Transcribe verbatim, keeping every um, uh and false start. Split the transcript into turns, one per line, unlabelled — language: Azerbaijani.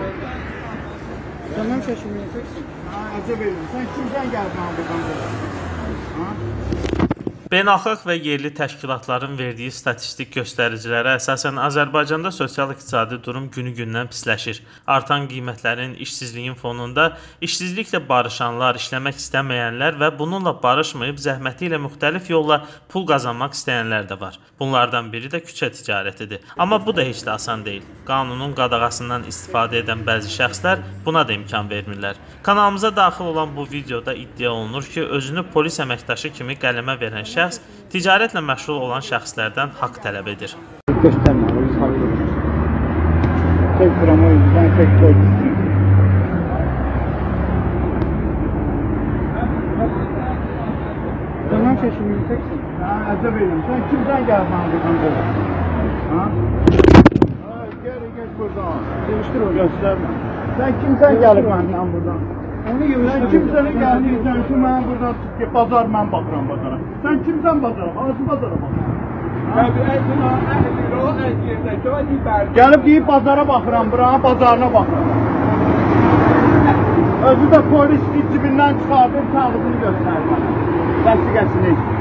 Tamam şaşırmayacaksın. Ha, acaba verin. Sen kimden geldin buradan böyle? Ha?
Beynəlxalq və yerli təşkilatların verdiyi statistik göstəricilərə əsasən Azərbaycanda sosial-iqtisadi durum günü-gündən pisləşir. Artan qiymətlərin, işsizliyin fonunda işsizliklə barışanlar, işləmək istəməyənlər və bununla barışmayıb zəhməti ilə müxtəlif yolla pul qazanmaq istəyənlər də var. Bunlardan biri də küçə ticarətidir. Amma bu da heç də asan deyil. Qanunun qadağasından istifadə edən bəzi şəxslər buna da imkan vermirlər. Kanalımıza daxil olan bu videoda iddia olunur ki, özünü polis əməkdaşı kimi qələmə verən şəxs ticarətlə məşğul olan şəxslərdən haqq tələb edir.
Göstərmə, biz xalqı. Tek buramı özündən tek koydum. Tamam şaşırmayacaksın. Ha, acaba verin. Sen kimden geldin buradan böyle? Ha? Ha, gel gel buradan. Değiştir o gösterme. Sen kimden geldin benden buradan? Onu sen kimsenin geldiysen ki ben buradan tutke pazar ben bakıram pazara. Sen kimsen pazara? Ağzı pazara bakıram. Gelip deyip pazara bakıram, buranın pazarına bakıram. Özü de polis cibinden çıkardım, kağıdını gösterdi bana. Vəsiqəsini.